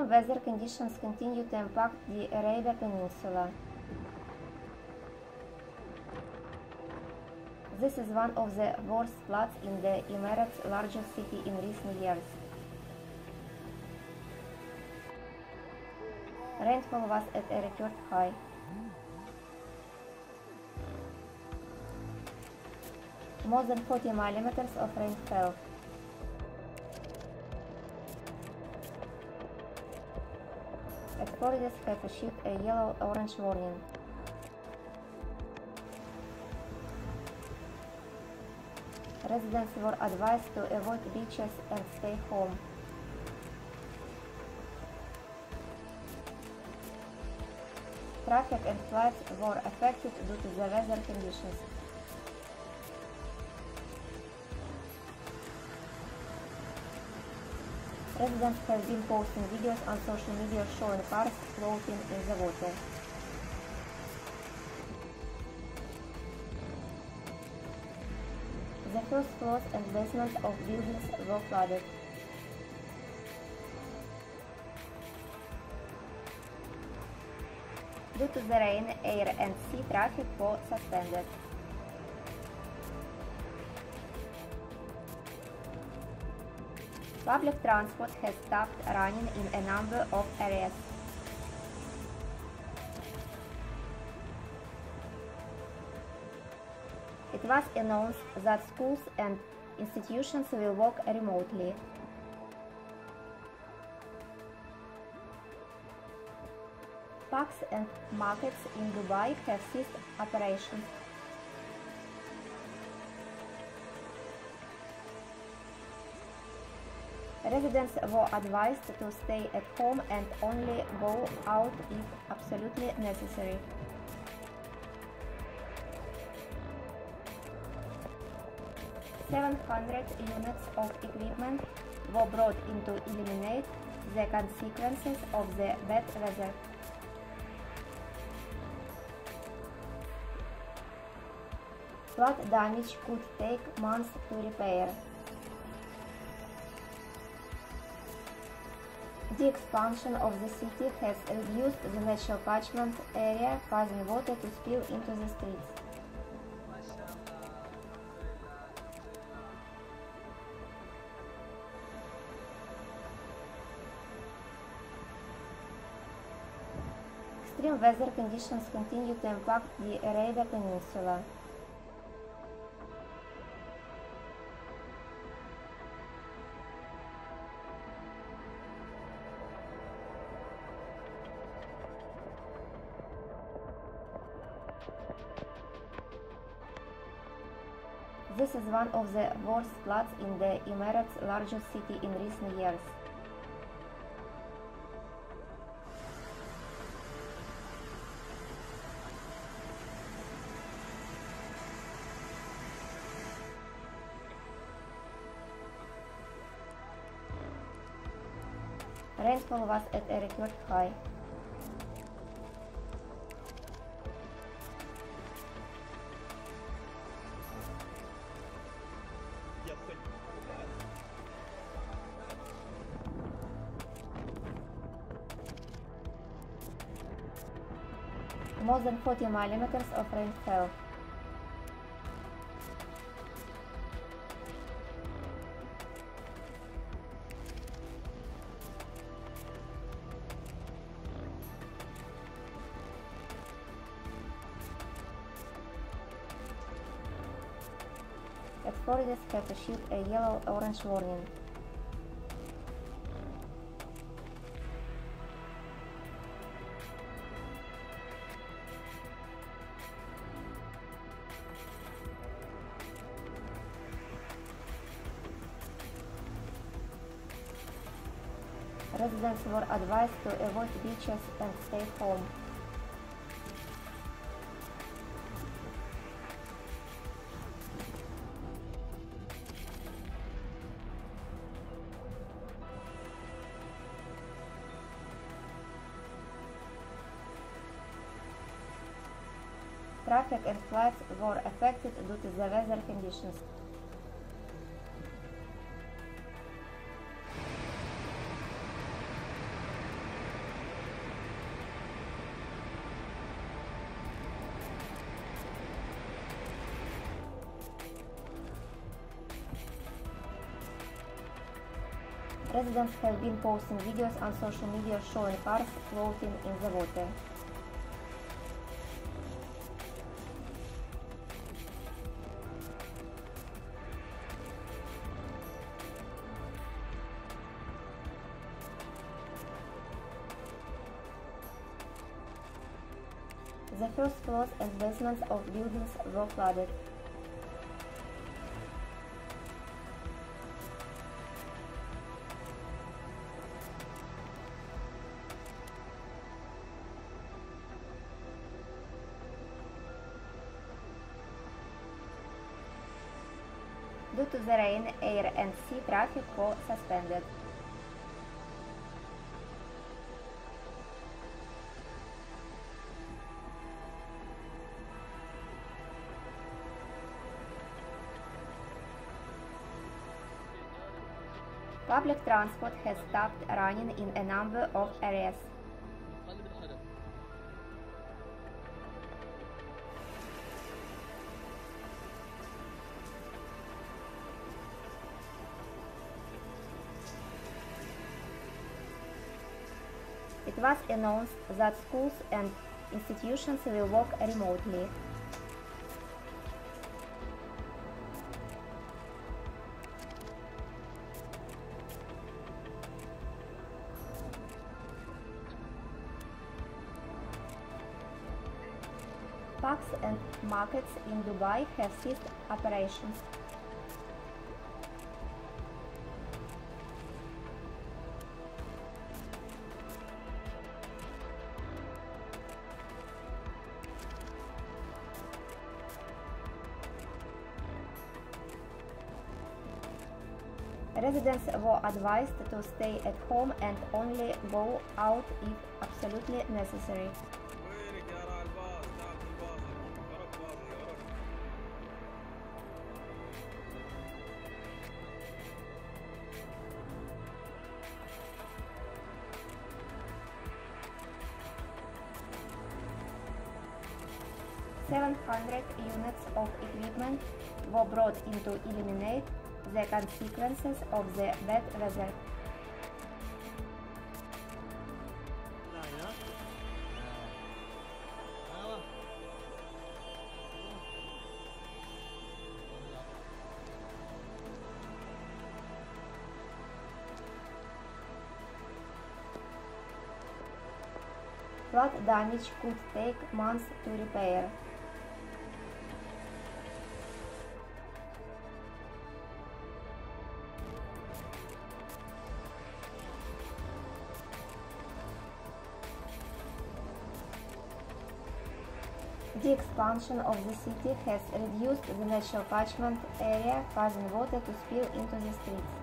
Extreme weather conditions continue to impact the Arabian Peninsula. This is one of the worst floods in the Emirates' largest city in recent years. Rainfall was at a record high. More than 40 millimeters of rain fell. Authorities have issued a yellow-orange warning. Residents were advised to avoid beaches and stay home. Traffic and flights were affected due to the weather conditions. Residents have been posting videos on social media showing cars floating in the water. The first floors and basements of buildings were flooded. Due to the rain, air and sea traffic were suspended. Public transport has stopped running in a number of areas. It was announced that schools and institutions will work remotely. Parks and markets in Dubai have ceased operations. Residents were advised to stay at home and only go out if absolutely necessary. $700 units of equipment were brought in to eliminate the consequences of the bad weather. Flood damage could take months to repair. The expansion of the city has reduced the natural catchment area, causing water to spill into the streets. Extreme weather conditions continue to impact the Arabian Peninsula. This is one of the worst floods in the Emirates' largest city in recent years. Rainfall was at a record high. More than 40 millimeters of rain fell. Authorities have issued a yellow-orange warning. Residents were advised to avoid beaches and stay home. Traffic and flights were affected due to the weather conditions. Residents have been posting videos on social media showing cars floating in the water. The first floors and basements of buildings were flooded. Due to the rain, air and sea traffic were suspended. Public transport has stopped running in a number of areas. It was announced that schools and institutions will work remotely. Parks and markets in Dubai have ceased operations. Residents were advised to stay at home and only go out if absolutely necessary. 700 units of equipment were brought in to eliminate the consequences of the bad weather. Flood damage could take months to repair. The expansion of the city has reduced the natural catchment area, causing water to spill into the streets.